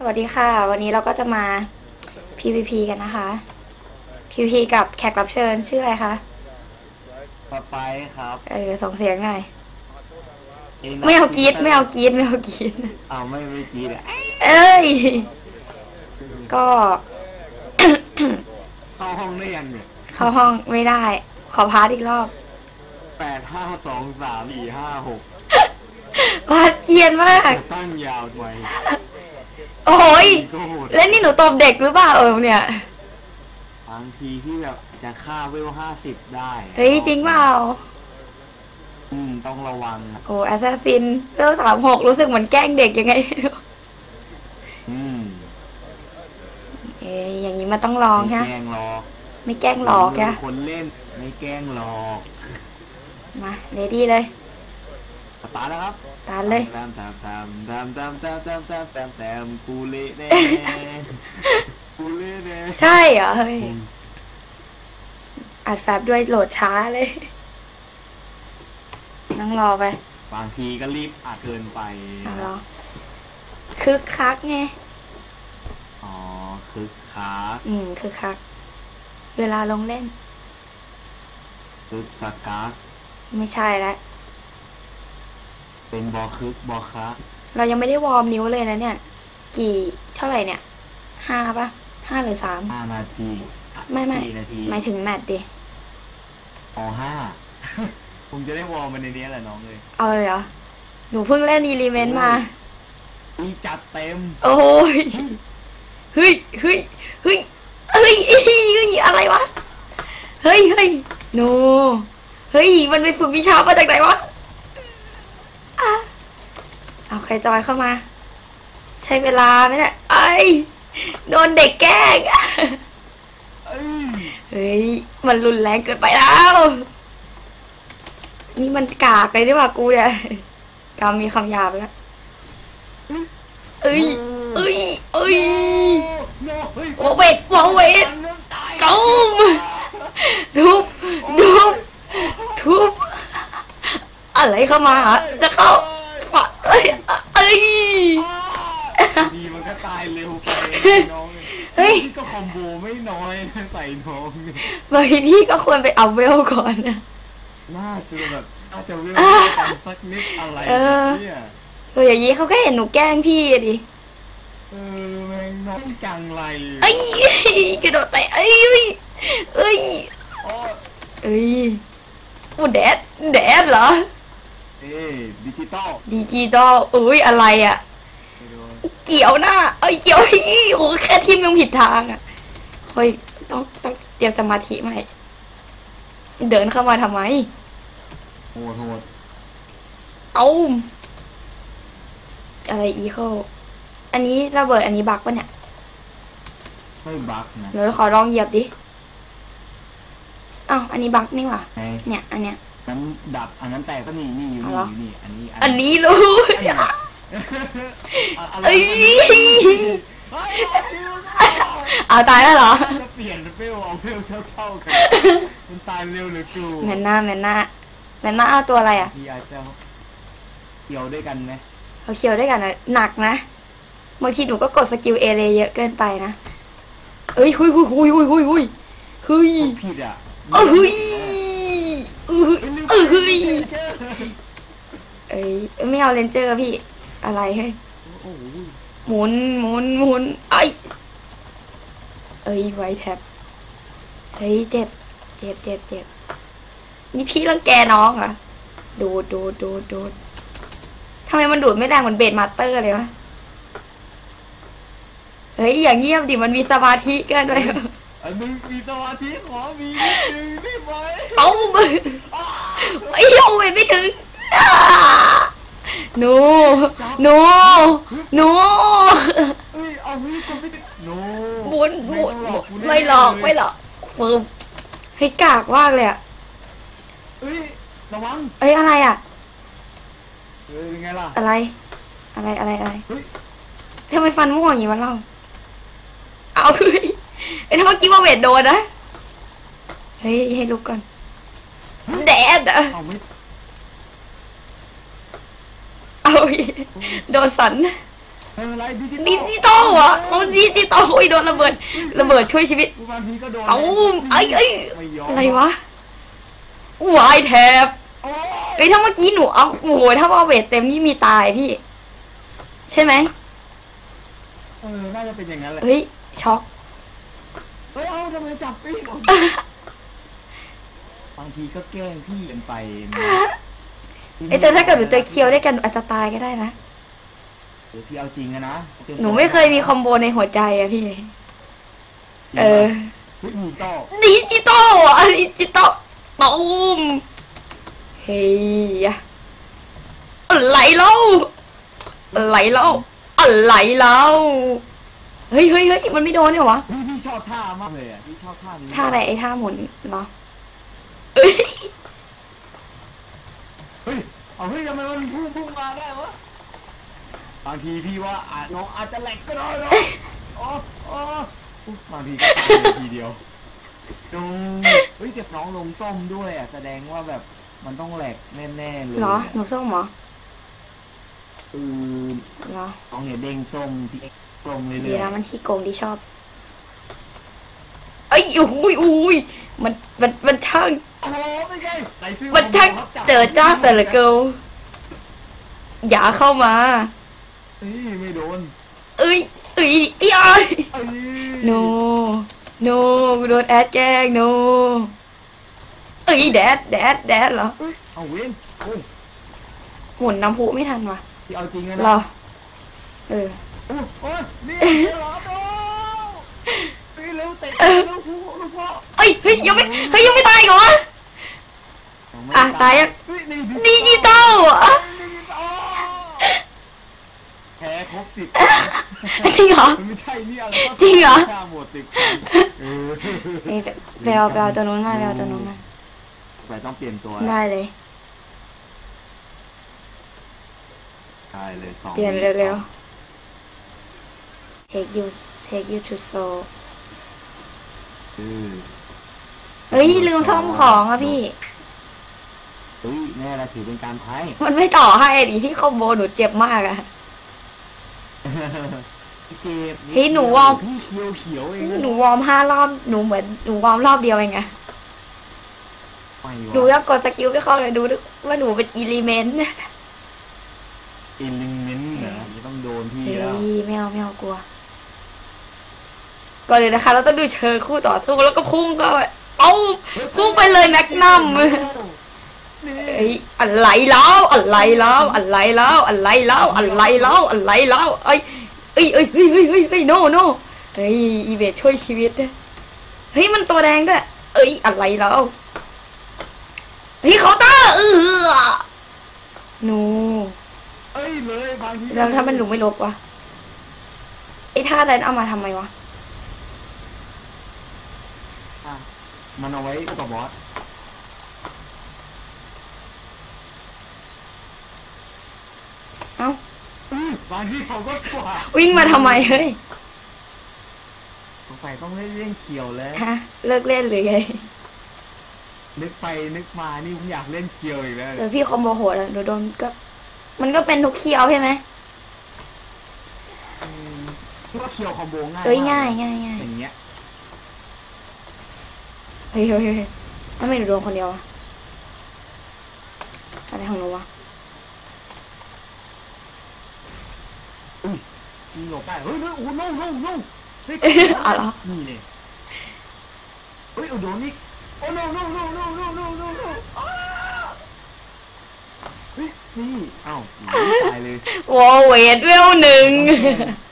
วัสดีค่ะวันนี้เราก็จะมา PVP กันนะคะ PVP กับแขกรับเชิญชื่ออะไรคะต่อไปครับส่งเสียงหน่อยไม่เอากรีดไม่เอากรีดไม่เอากรีดเอาไม่กรีดอ่ะเอ้ยก็เข้าห้องได้ยังเนี่ยเข้าห้องไม่ได้ขอพาร์ทอีกรอบ 8 5 2 3 4 5 6 พาร์ทเกรียนมากตั้งยาวไว้โอ้ยแล้วนี่หนูตบเด็กหรือเปล่าเนี่ยบางทีที่แบบจะฆ่าเวล50ได้เฮ้ยจริงเปล่าต้องระวังโอ้แอสซัสซินเวล36รู้สึกเหมือนแกล้งเด็กยังไงอย่างนี้มันต้องลองใช่ไหมไม่แกล้งหรอกไม่แกล้งหลอกอะคนเล่นไม่แกล้งหลอกมาเรดี้เลยตาแล้วครับตาเลยกูเละแน่กูเละแน่ใช่เหรอเฮ้ยอัดแฟบด้วยโหลดช้าเลยนั่งรอไปบางทีก็รีบอัดเกินไปรอคึกคักไงอ๋อคึกคักคึกคักเวลาลงเล่นคึกสักกักไม่ใช่แล้วเป็นบอคึกบอคะเรายังไม่ได้วอร์มนิ้วเลยนะเนี่ยกี่เท่าไหร่เนี่ย5ป่ะ5หรือ 5 นาทีไม่หมายถึงแมตช์ดิอ๋อ5ผมจะได้วอร์มมันในนี้แหละน้องเลยเอาเลยเหรอหนูเพิ่งเล่นอีลิเมนต์มาจัดเต็มโอ้ยเฮ้ยอะไรวะเฮ้ยโนเฮ้ยมันไปฝึกวิชามาจากไหนวะเอาใครจอยเข้ามาใช้เวลาไหมเนี่ยไอ้โดนเด็กแกล้งเฮ้ยมันรุนแรงเกินไปแล้วนี่มันกากเลยดีกว่ากูเนี่ยกำมีคำหยาบแล้วโวเวทก้มทุบอะไรเข้ามาจะเข้าดีมันก็ตายเร็วไปน้องก็คอมโบไม่น้อยใส่น้องบางทีก็ควรไปเอาเวลก่อนนะน่าคือแบบน่าจะเวลกันสักนิดอะไรเนี่ยอย่างนี้เขาก็เห็นหนูแกล้งพี่ดิแม่งน้องจังไรกระโดดไปโอ้แดดเหรอดิจิตอลอะไรอ่ะเกี่ยวหน้าเกี่ยวโอ้แค่ทิมยังผิดทางอ่ะเฮ้ยต้องเตรียมสมาธิใหม่เดินเข้ามาทำไมโหดอะไรอีโคอันนี้ระเบิดอันนี้บักปะเนี่ยไม่บักนะเดี๋ยวขอลองเหยียบดิอันนี้บักนี่หว่าเนี่ยอันเนี้ยนั้นดับอันนั้นแตกก็นี่อยู่นี่อันนี้รู้เอาตายแล้วเหรอจะเปลี่ยนเฟลเอาเฟลเท่ากันมันตายเร็วหรือกูแมนน่าเอาตัวอะไรอ่ะเกี่ยวด้วยกันไหมเขาเคียวด้วยกันหนักนะบางทีหนูก็กดสกิลเอเลยเยอะเกินไปนะหุยผิดอ่ะไม่เอาเลนเจอร์พี่อะไรเฮ้ยหมุนไวแท็บเฮ้ยเจ็บนี่พี่รังแกน้องเหรอดูดทำไมมันดูดไม่แรงเหมือนเบสมาสเตอร์เลยวะเฮ้ยอย่างเงียบดิมันมีสมาธิกันด้วยมึงมีสมาธิขอมีนึงได้ไหมมือเว้ยไม่ถึงโนเอาไม่คนไม่ถึงหมุนไม่หลอกฟืมให้กากมากเลยอ่ะระวังอะไรอ่ะยังไงล่ะอะไรทำไมฟันม่วงอย่างนี้วะเราเอาถ้าเมื่อกี้ว่าเวทโดนนะเฮ้ยให้ลุกก่อนแดดโดนสันอะไรดิจิตอลเหรอดิจิตอลโอ้ยโดนระเบิดช่วยชีวิตบางทีก็โดนเอ้าไอ้ไม่ยอมอะไรวะวายแทบโอ้ยเอ้ยถ้าเมื่อกี้หนูเอาโอ้โหถ้าเอาเวทเต็มนี่มีตายพี่ ใช่ไหมน่าจะเป็นอย่างนั้นแหละเฮ้ยช็อกเฮ้ยทำไมจับพี่บางทีก็แกล้งพี่กันไปนะเอ้ยแต่ถ้าเกิดหนูเจอเคียวด้วยกันหนูอาจจะตายก็ได้นะเดี๋ยวพี่เอาจริงนะหนูไม่เคยมีคอมโบในหัวใจอะพี่ เออเฮ้ยมีต่อดิจิตอลอ่ะดิจิตอลตูมเฮ้ยอะไรเล่าอะไรเล่าอะไรเล่าเฮ้ยมันไม่โดนเนี่ยวะพี่ชอบท่ามากเลยอ่ะพี่ชอบท่านี้ท่าอะไรไอ้ท่าหมุนเหรอเอ้ยเฮ้ยเอาเฮ้ยทำไมมันพุ่งมาได้วะบางทีพี่ว่าน้องอาจจะแหลกก็ได้เนาะอ๋อบางทีก็ตายเลยทีเดียวดูเฮ้ยเก็บน้องลงส้มด้วยอ่ะแสดงว่าแบบมันต้องแหลกแน่ๆเลยเหรอหนูส้มเหรออือเหรอน้องเนี่ยเด้งส้มที่ส้มเลยดีนะมันขี้โกงที่ชอบเอ้ยอุ้ยมันช่างโอ้โหไม่ใช่ใส่ซื้อมันช่างเจอจ้าแต่ละเกิลอย่าเข้ามานี่ไม่โดนเอ้ยเอ้ยเอ้ย no กูโดนแอดแกล้ง no เอ้ยแดดเหรอเอาเว้นโอ้ยหมุนน้ำพุไม่ทันว่ะพี่เอาจริงนะเหรอเออโอ้ยนี่เหรอโตพี่เร็วเตะลูกพ่อเอ้ยยังไม่ตายอีก่อนวะ อ่ะตายยัง ดิจิตอลอ่ะแพ้ครบ10 จริงเหรอมันไม่ใช่นี่อะไรจริงเหรอฆ่าหมด10เออเอ้ยไปเอาตัวนู้นมาแต่ต้องเปลี่ยนตัวได้เลยได้เลย2 เปลี่ยนเร็วๆ take you to soul เฮ้ยลืมซ่อมของอะพี่เฮ้ยแน่ละถือเป็นการไพ่มันไม่ต่อให้ดิที่คอมโบหนูเจ็บมากอะเจ็บเฮ้ยหนูวอร์มพี่เขียวเองหนูวอร์ม5 รอบหนูเหมือนหนูวอร์มรอบเดียวเองอะไม่วะหนูอยากกดสกิลไปเข้าเลยดูว่าหนูเป็นอิเลเมนต์อินลิงเมนต์เหรอจะต้องโดนพี่เฮ้แล้วยไม่เอากลัวก่อนเลยนะคะ เราต้องดูเชิงคู่ต่อสู้แล้วก็พุ่งก็เอาพุ่งไปเลยแม็กนัมเอ้ยอะไรแล้วเอ้ยโนเฮ้ยอีเวทช่วยชีวิตเฮ้ยมันตัวแดงด้วยเอ้ยอะไรแล้วเฮ้ยเคาน์เตอร์หนูเอ้ยเลยบางทีแล้วถ้ามันหนูไม่ลบวะไอ้ท่าแดนเอามาทำไมวะอ่ะมันเอาไว้กับบอสเอ้าบางทีเขาก็กว่าวิ่งมาทำไมเฮ้ยสงสัยต้องเล่นเขียวแล้วฮะเลิกเล่นหรือไงนึกไปนึกมานี่ผมอยากเล่นเขียวอีกแล้วเดี๋ยวพี่คอมโบโหดอะหนูโดนก็มันก็เป็นทุกเคียวใช่ไหมก็เขียวคอมโบง่ายเอ้ยมกง่ายอย่างเงี้ยเฮ้ยทำไมหนูโดนคนเดียวอะอะไรของหนูวะมีหลบได้เฮ้ยโอ้โนเฮ้ยอ๋อเหรอนี่เนี่ยเฮ้ยโดนนี่โอ้โนเฮ้ยนี่เอ้าตายเลยวอลเวทเวล1